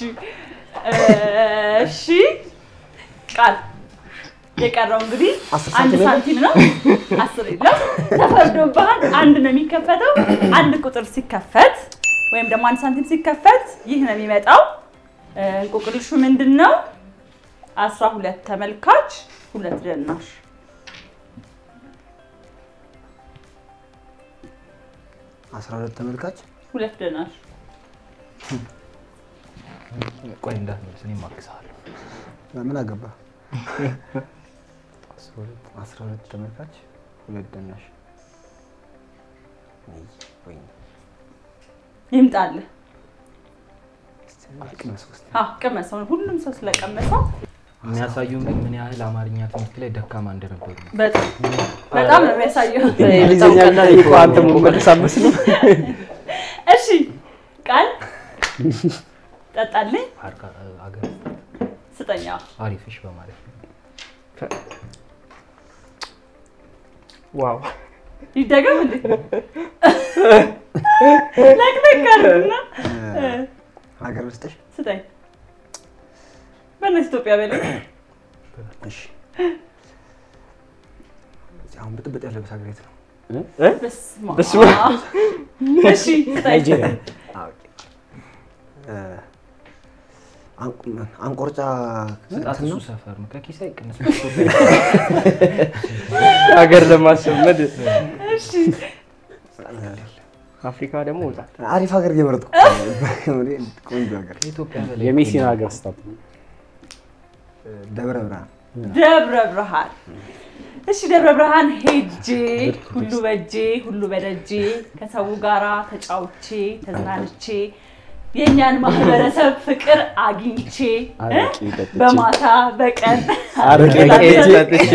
እሺ ቃል የቀረው እንግዲህ አንድ ሳንቲም ነው አስር የለም ተፈርዶብሃል አንድ ነው የሚከፈተው አንድ ቁጥር ሲከፈት ወይም ደግሞ አንድ ሳንቲም ሲከፈት ይህ ነው የሚመጣው እንቆቅልሹ ምንድነው አስራ ሁለት ተመልካች ሁለት ደናሽ አስራ ሁለት ተመልካች ሁለት ደናሽ ቆይ እንዳትመልስ እኔም አግዝሃለሁ ምን አገባ አስራ ሁለት ተመልካች ሁለት ደናሽ ወይ ይምጣልህ ቅመስ ውስጥ አዎ ቅመሰው ሁሉም ሰው ስለቀመሰው የሚያሳዩን ግን ምን ያህል አማርኛ ትምህርት ላይ ደካማ እንደነበሩ በጣም በጣም ነው የሚያሳየው እንግሊዝኛና የቋንቋ መመለሳመስ ነው እሺ ቃል ጠጣልኝ አገር ስጠኛ አሪፍሽ በማለት ዋው ይደገም እንዴ ለክለካልና ሀገር ውስጥሽ ስጠኝ በእነዚህ ኢትዮጵያ በለ እሺ አሁን ብጥብጥ ያለበት ሀገር የት ነው እ በስማ በስማ እሺ ናይጄሪያ አንቆርጫ ስጣቱ ሰፈር ነው ከኪሳ ይቀነስ ሀገር ለማሰመድ እሺ አፍሪካ ደግሞ ወጣ አሪፍ ሀገር እየመረጥኩ ቆንጆ ሀገር ኢትዮጵያ በለ የሜሲን ሀገር ስታት ደብረ ብርሃን ደብረ ብርሃን እሺ ደብረ ብርሃን ሄጄ ሁሉ በጄ ሁሉ በደጄ ከሰው ጋራ ተጫውቼ ተዝናንቼ የኛን ማህበረሰብ ፍቅር አግኝቼ በማታ በቀን አረቄ ጠጥቼ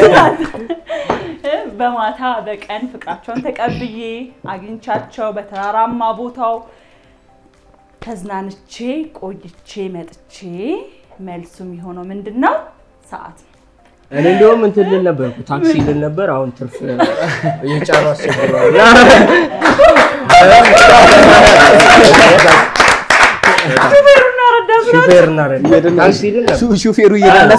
በማታ በቀን ፍቅራቸውን ተቀብዬ አግኝቻቸው በተራራማ ቦታው ተዝናንቼ ቆይቼ መጥቼ መልሱም ይሆነው ምንድነው ሰዓት እኔ እንደውም እንትን ልል ነበርኩ ታክሲ ልል ነበር አሁን ትርፍ እየጫኑ አስቸግረዋል ሹፌሩና ረዳቱ ሹፌርና ረዳት ታክሲ ልል ነበር ሹፌሩ እየመለሰ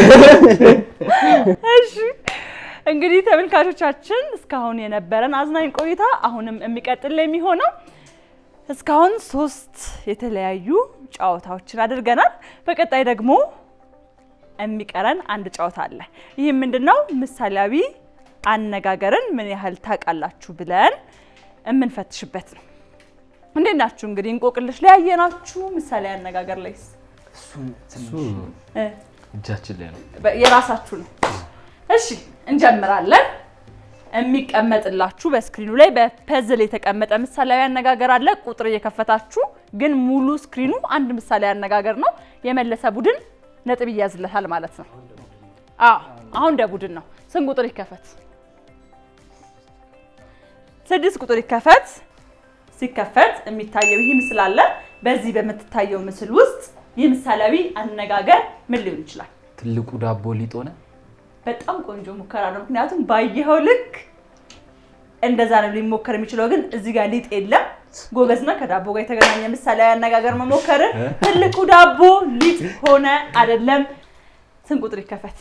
እሺ እንግዲህ ተመልካቾቻችን እስካሁን የነበረን አዝናኝ ቆይታ አሁንም የሚቀጥል የሚሆነው እስካሁን ሶስት የተለያዩ ጨዋታዎችን አድርገናል በቀጣይ ደግሞ የሚቀረን አንድ ጨዋታ አለ ይሄ ምንድነው ምሳሌያዊ አነጋገርን ምን ያህል ታውቃላችሁ ብለን እምንፈትሽበት ነው እንዴት ናችሁ እንግዲህ እንቆቅልሽ ላይ ያየናችሁ ምሳሌያዊ አነጋገር ላይስ እሱን እሱ እ እጃችን ላይ ነው የራሳችሁ ነው እሺ እንጀምራለን የሚቀመጥላችሁ በስክሪኑ ላይ በፐዝል የተቀመጠ ምሳሌያዊ አነጋገር አለ ቁጥር እየከፈታችሁ ግን ሙሉ ስክሪኑ አንድ ምሳሌያዊ አነጋገር ነው የመለሰ ቡድን ነጥብ ይያዝለታል ማለት ነው አዎ አሁን እንደ ቡድን ነው ስንት ቁጥር ይከፈት ስድስት ቁጥር ይከፈት ሲከፈት የሚታየው ይሄ ምስል አለ በዚህ በመትታየው ምስል ውስጥ ይህ ምሳሌያዊ አነጋገር ምን ሊሆን ይችላል ትልቁ ዳቦ ሊጦነ በጣም ቆንጆ ሙከራ ነው ምክንያቱም ባየኸው ልክ እንደዛ ነው ሊሞከር የሚችለው ግን እዚህ ጋር ሊጥ የለም ጎበዝና ከዳቦ ጋር የተገናኘ ምሳሌያዊ አነጋገር መሞከር ትልቁ ዳቦ ሊጥ ሆነ አይደለም ስንት ቁጥር ይከፈት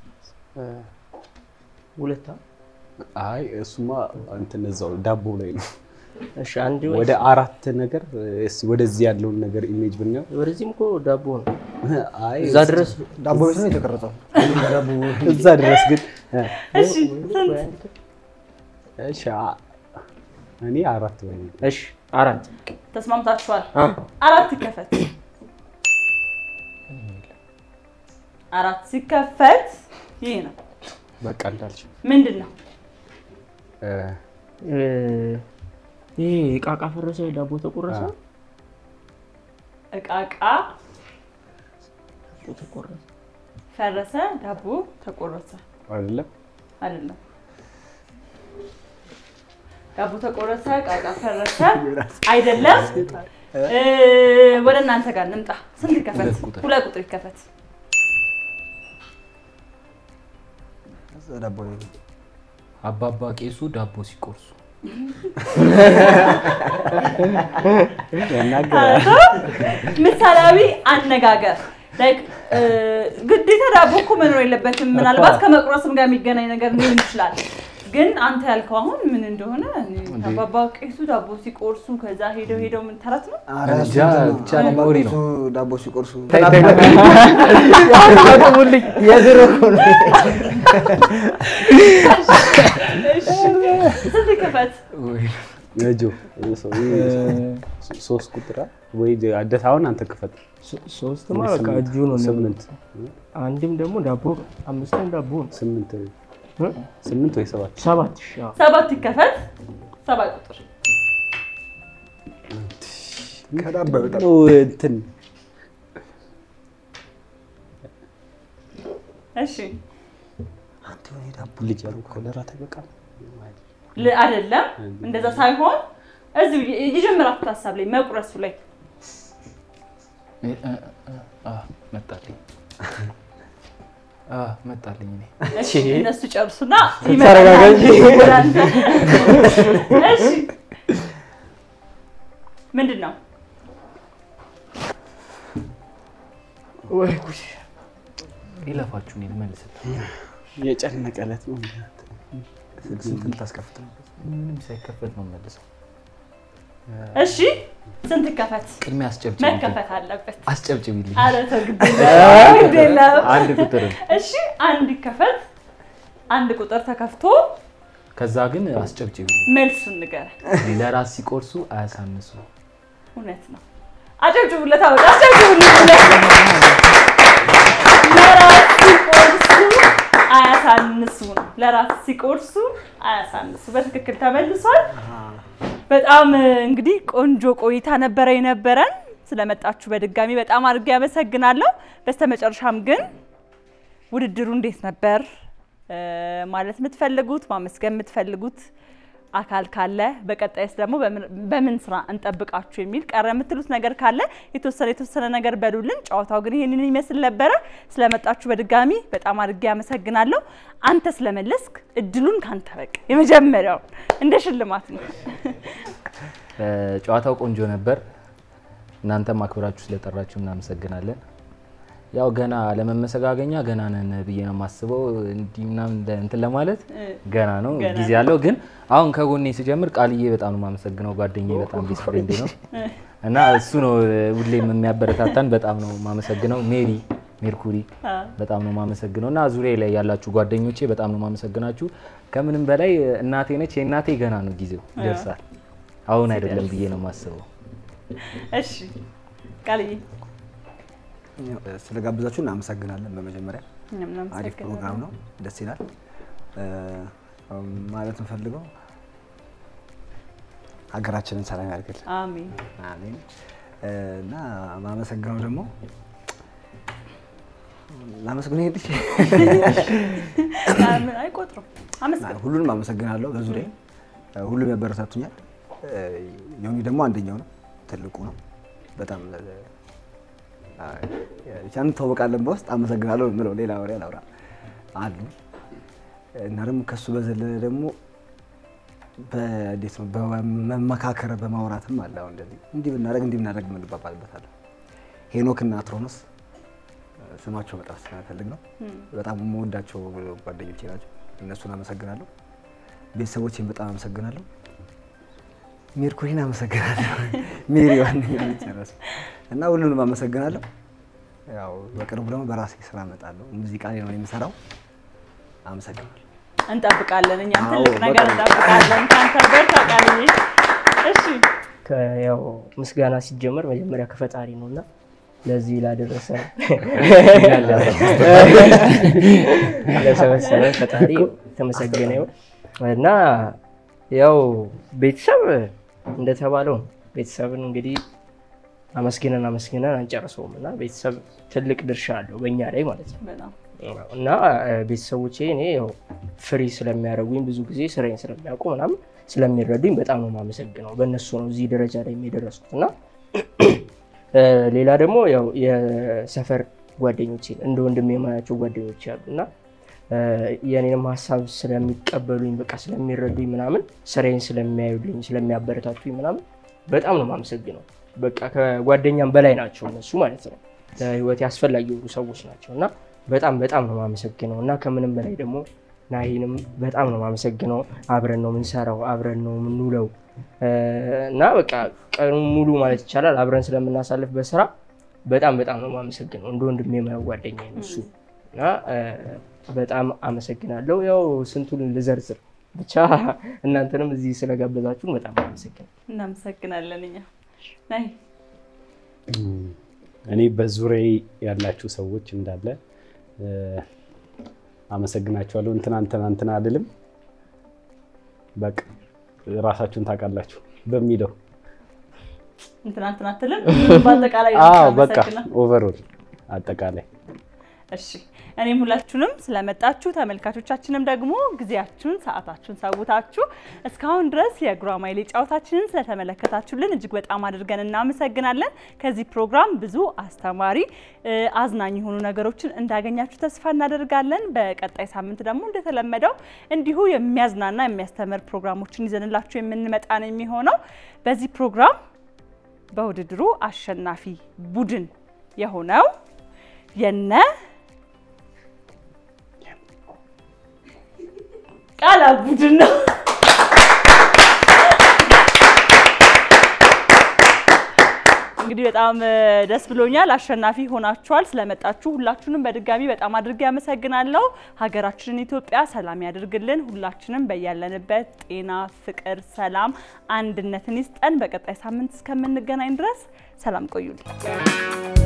ሁለታ አይ እሱማ እንትን እዛው ዳቦ ላይ ነው እሺ አንዴ ወደ አራት ነገር እሺ ወደዚህ ያለውን ነገር ኢሜጅ ብንየው ወደዚህም እኮ ዳቦ ነው አይ እዛ ድረስ ዳቦ ቤት ነው የተቀረጸው ዳቦ እዛ ድረስ ግን እሺ ስንት እሺ እኔ አራት ወይ እሺ አራት ተስማምታችኋል አ አራት ይከፈት አራት ሲከፈት ይሄ ነው በቃ እንዳልሽ ምንድነው እ ይሄ ቃቃ ፈረሰ ዳቦ ተቆረሰ እቃቃ ተቆረሰ ፈረሰ ዳቦ ተቆረሰ አይደለም አይደለም ዳቦ ተቆረሰ ቃቃ ፈረሰ አይደለም እ ወደ እናንተ ጋር እንምጣ ስንት ይከፈት ሁለት ቁጥር ይከፈት ዳቦ ላይ አባባ ቄሱ ዳቦ ሲቆርሱ ምሳሌያዊ አነጋገር ላይክ ግዴታ ዳቦ እኮ መኖር የለበትም ምናልባት ከመቁረስም ጋር የሚገናኝ ነገር ሊሆን ይችላል ግን አንተ ያልከው አሁን ምን እንደሆነ አባባ ቄሱ ዳቦ ሲቆርሱ ከዛ ሄደው ሄደው ምን ተረት ነው አረጃ ብቻ ሜሞሪ ነው ዳቦ ሲቆርሱ ታውቁልኝ የዝሮ ነው እሺ ስንት ይከፈት ነጆ ሶስት ቁጥር ወይ አደታውን አንተ ክፈት ሶስት ማለት አጁ ነው ስምንት አንድም ደግሞ ዳቦ አምስትም ዳቦ ስምንት ስምንት ወይ ሰባት ሰባት ሻ ሰባት ይከፈት ሰባት ቁጥር ከዳቦ በጣም እንትን እሺ አንተ ወይ ዳቦ ልጅ ያልኩ ለራት አይበቃ አይደለም እንደዛ ሳይሆን እዚህ ይጀምራችሁ ሐሳብ ላይ መቁረሱ ላይ አ መጣልኝ አዎ መጣልኝ እኔ እሺ እነሱ ጨርሱና ተረጋጋኝ እሺ ምንድነው ወይ ጉድ ይለፋችሁ ነው መልሰት የጨነቀለት ነው ስንት ታስከፍት ነው ምንም ሳይከፈት ነው መልሰው እሺ ስንት ከፈት ቅድሚያ አስጨብጭብ መከፈት አለበት አስጨብጭብልኝ አረ ተግደለ አንድ ቁጥር እሺ አንድ ከፈት አንድ ቁጥር ተከፍቶ ከዛ ግን አስጨብጭብልኝ መልሱን ንገር ለራስ ሲቆርሱ አያሳንሱ እውነት ነው አጨብጭቡለት አውጣ አጨብጭቡለት ለራስ ሲቆርሱ አያሳንሱ ለራስ ሲቆርሱ አያሳንሱ በትክክል ተመልሷል በጣም እንግዲህ ቆንጆ ቆይታ ነበር የነበረን ስለመጣችሁ በድጋሚ በጣም አድርጌ ያመሰግናለሁ በስተመጨረሻም ግን ውድድሩ እንዴት ነበር ማለት የምትፈልጉት ማመስገን የምትፈልጉት አካል ካለ በቀጣይስ ደግሞ በምን ስራ እንጠብቃችሁ የሚል ቀረ የምትሉት ነገር ካለ የተወሰነ የተወሰነ ነገር በሉልን ጫዋታው ግን ይሄንን ይመስል ነበር ስለመጣችሁ በድጋሚ በጣም አድርጌ ያመሰግናለሁ አንተ ስለመለስክ እድሉን ካንተ በቃ የመጀመሪያው እንደ ሽልማት ነው ጫዋታው ቆንጆ ነበር እናንተም አክብራችሁ ስለጠራችሁ እናመሰግናለን ያው ገና ለመመሰጋገኛ ገና ነን ብዬ ነው ማስበው እንዲና እንትን ለማለት ገና ነው ጊዜ ያለው ግን አሁን ከጎኔ ሲጀምር ቃልዬ በጣም ነው ማመሰግነው ጓደኛዬ በጣም ቢስ ፍሬንድ ነው እና እሱ ነው ሁሌም የሚያበረታታን በጣም ነው ማመሰግነው ሜሪ ሜርኩሪ በጣም ነው ማመሰግነው እና ዙሪያ ላይ ያላችሁ ጓደኞቼ በጣም ነው ማመሰግናችሁ ከምንም በላይ እናቴ ነች የእናቴ ገና ነው ጊዜው ደርሳል አሁን አይደለም ብዬ ነው ማስበው እሺ ቃልዬ ስለጋብዛችሁ እናመሰግናለን በመጀመሪያ አሪፍ ፕሮግራም ነው ደስ ይላል ማለት እንፈልገው ሀገራችንን ሰላም ያድርግልን አሜን አሜን እና ማመሰግነው ደግሞ ላመስግነው ሄድሽ አሜን አይቆጥሩ አመስግነው ሁሉንም አመሰግናለሁ በዙሪያ ሁሉም ያበረታቱኛል የሆነ ደግሞ አንደኛው ነው ትልቁ ነው በጣም ቻን ተወቃለን በውስጥ አመሰግናለሁ ምለው ሌላ ወሬ አላውራ አሉ እና ደግሞ ከሱ በዘለለ ደግሞ በዴት ነው በመመካከር በማውራትም አለ አሁን እንደዚህ እንዲህ ብናረግ እንዲህ ብናረግ ምን ባባልበታል ሄኖክና አትሮኖስ ስማቸው በጣም ስለፈልግ ነው በጣም የምወዳቸው ጓደኞቼ ናቸው እነሱን አመሰግናለሁ ቤተሰቦቼን በጣም አመሰግናለሁ ሜርኩሪን አመሰግናለሁ ሜሪ ዋንኛው ጨረስ እና ሁሉንም አመሰግናለሁ ያው በቅርቡ ደግሞ በራሴ ስራ መጣለሁ ሙዚቃ ላይ ነው የምሰራው አመሰግናለሁ እንጠብቃለን እኛም ትልቅ ነገር እንጠብቃለን ካንተ በርታ ቃልዬ እሺ ያው ምስጋና ሲጀመር መጀመሪያ ከፈጣሪ ነውና ለዚህ ላደረሰን ለሰበሰበ ፈጣሪ ተመሰገነ ይሁን እና ያው ቤተሰብ እንደተባለው ቤተሰብን እንግዲህ አመስግነን አመስግነን አንጨርሰውምና ቤተሰብ ትልቅ ድርሻ አለው በእኛ ላይ ማለት ነው በጣም እና ቤተሰቦቼ እኔ ያው ፍሪ ስለሚያደርጉኝ ብዙ ጊዜ ስራዬን ስለሚያውቁ ምናምን ስለሚረዱኝ በጣም ነው ማመሰግነው በእነሱ ነው እዚህ ደረጃ ላይ የሚደረስኩትና ሌላ ደግሞ ያው የሰፈር ጓደኞቼ እንደ ወንድም የማያቸው ጓደኞቼ አሉና የኔንም ሐሳብ ስለሚቀበሉኝ በቃ ስለሚረዱኝ ምናምን ስራዬን ስለሚያዩልኝ ስለሚያበረታቱኝ ምናምን በጣም ነው ማመሰግነው በቃ ከጓደኛም በላይ ናቸው እነሱ ማለት ነው ለህይወት ያስፈልጋዩ ሰዎች ናቸውና በጣም በጣም ነው ማመሰግነው እና ከምንም በላይ ደግሞ ናሂንም በጣም ነው ማመሰግነው አብረን ነው ምንሰራው አብረን ነው ምንውለው እና በቃ ቀኑን ሙሉ ማለት ይቻላል አብረን ስለምናሳልፍ በስራ በጣም በጣም ነው ማመሰግነው እንደ ወንድሜ የማየው ጓደኛዬ ነው እሱ እና በጣም አመሰግናለሁ ያው ስንቱን ልዘርዝር ብቻ እናንተንም እዚህ ስለጋበዛችሁ በጣም አመሰግናለሁ እናመሰግናለን እኛ ናይ እኔ በዙሪያዬ ያላችሁ ሰዎች እንዳለ አመሰግናችኋለሁ እንትና እንትና እንትና አይደለም በቃ ራሳችሁን ታውቃላችሁ በሚለው እንትና እንትና አትልም በአጠቃላይ አዎ በቃ ኦቨርኦል አጠቃላይ እሺ እኔም ሁላችሁንም ስለመጣችሁ ተመልካቾቻችንም ደግሞ ጊዜያችሁን ሰዓታችሁን ሰውታችሁ እስካሁን ድረስ የጉራማይሌ ጫውታችንን ስለተመለከታችሁልን እጅግ በጣም አድርገን እናመሰግናለን። ከዚህ ፕሮግራም ብዙ አስተማሪ አዝናኝ የሆኑ ነገሮችን እንዳገኛችሁ ተስፋ እናደርጋለን። በቀጣይ ሳምንት ደግሞ እንደተለመደው እንዲሁ የሚያዝናና የሚያስተምር ፕሮግራሞችን ይዘንላችሁ የምንመጣ ነው የሚሆነው። በዚህ ፕሮግራም በውድድሩ አሸናፊ ቡድን የሆነው የነ ቃላ ቡድን ነው። እንግዲህ በጣም ደስ ብሎኛል። አሸናፊ ሆናችኋል። ስለመጣችሁ ሁላችሁንም በድጋሚ በጣም አድርጌ አመሰግናለሁ። ሀገራችንን ኢትዮጵያ ሰላም ያድርግልን። ሁላችንም በያለንበት ጤና፣ ፍቅር፣ ሰላም፣ አንድነትን ይስጠን። በቀጣይ ሳምንት እስከምንገናኝ ድረስ ሰላም ቆዩልኝ።